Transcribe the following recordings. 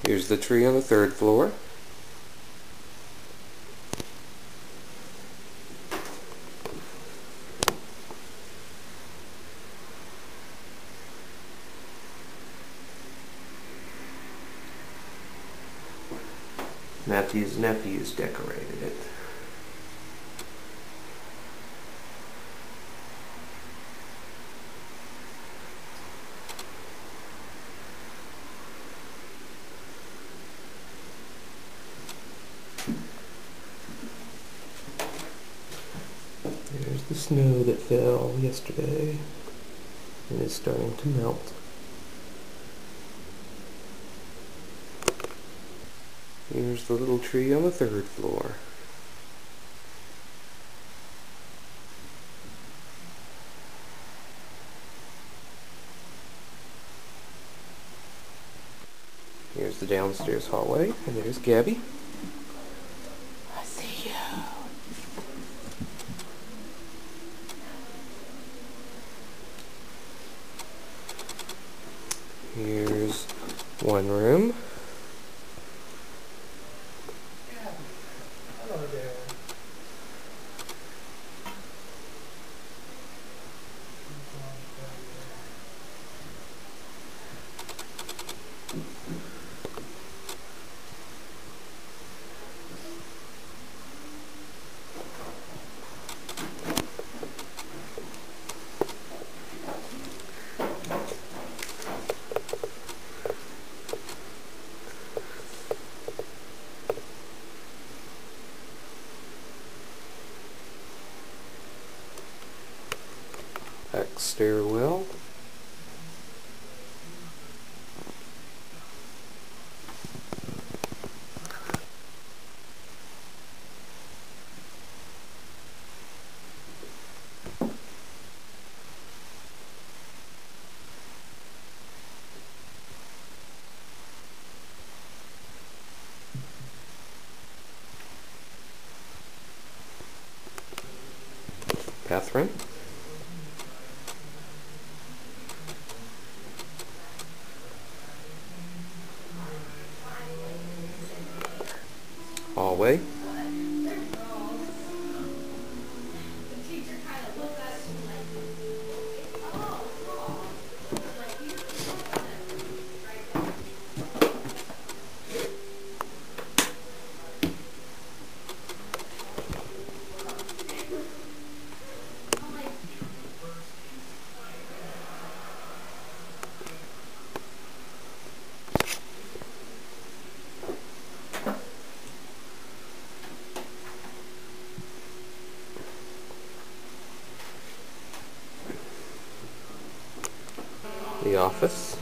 Here's the tree on the third floor. Matthew's nephews decorated it. There's the snow that fell yesterday and is starting to melt. Here's the little tree on the third floor. Here's the downstairs hallway, and there's Gabby. I see you. Here's one room. Hello there. Back stairwell. Bathroom. Hallway. The office.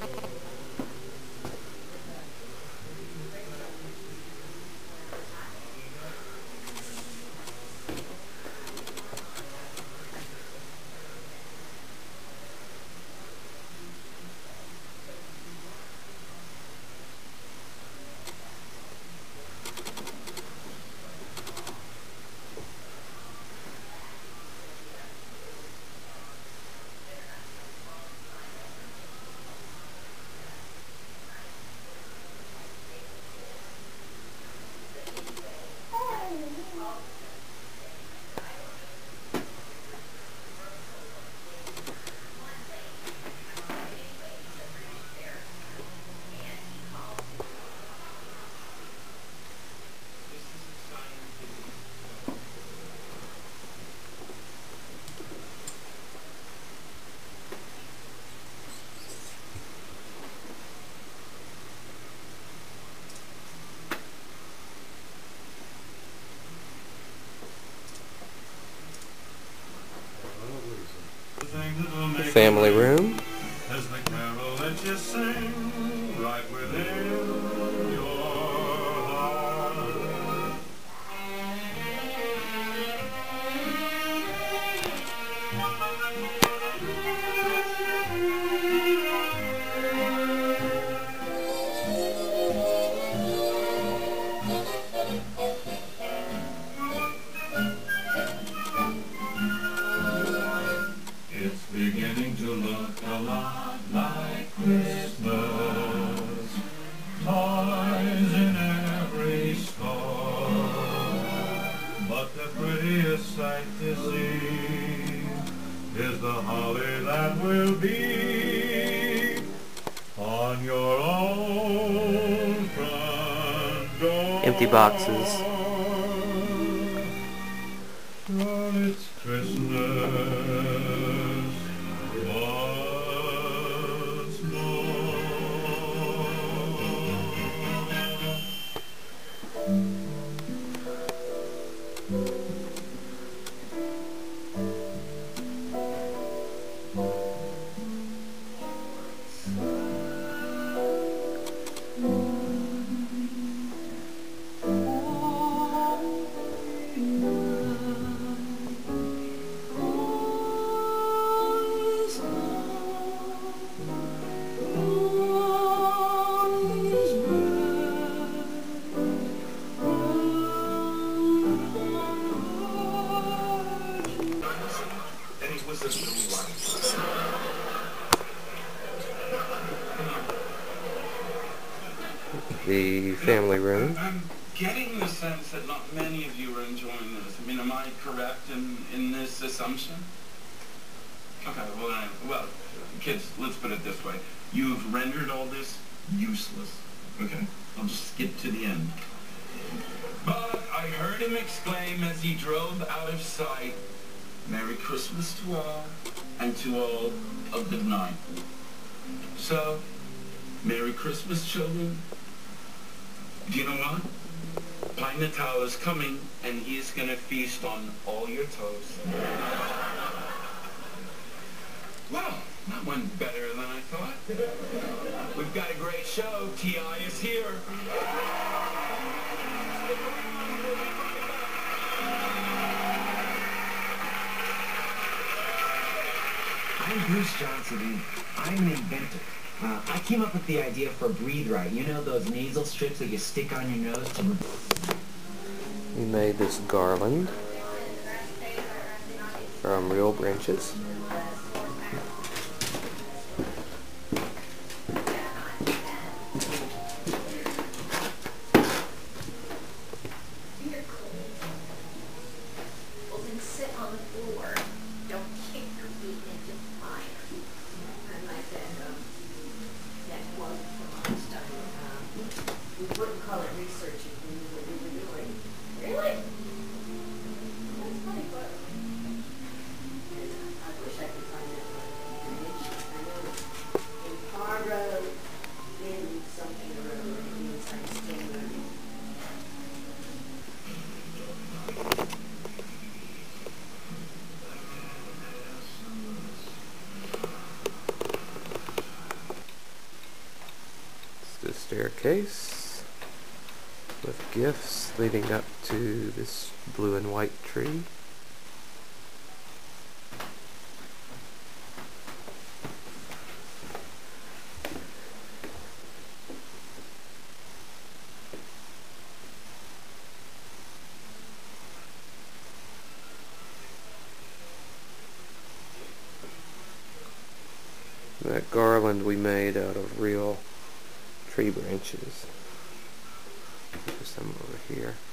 The family room. As the carol that you sing right within your heart. It's beginning to look a lot like Christmas. on your own front door. Empty boxes. But it's Christmas once more. The family room. I'm getting the sense that not many of you are enjoying this. I mean, am I correct in this assumption? Okay, well, kids, let's put it this way. You've rendered all this useless. Okay, I'll just skip to the end. But I heard him exclaim as he drove out of sight, "Merry Christmas to all, and to all a good night." So, Merry Christmas, children. Do you know what? Pi Natal is coming, and he's going to feast on all your toast. Well, that went better than I thought. We've got a great show. T.I. is here. I'm Bruce Johnson, and I'm an inventor. I came up with the idea for Breathe Right. You know those nasal strips that you stick on your nose to... We made this garland from real branches. Well, then sit on the floor. Don't kick your feet into the fire. And I said, that quote from Einstein, we wouldn't call it research if we knew what we were doing. Really? That's funny, but I wish I could find that one. I know in Paro, in something or other, it means I'm still learning. The staircase with gifts leading up to this blue and white tree. That garland we made out of real tree branches. There's some over here.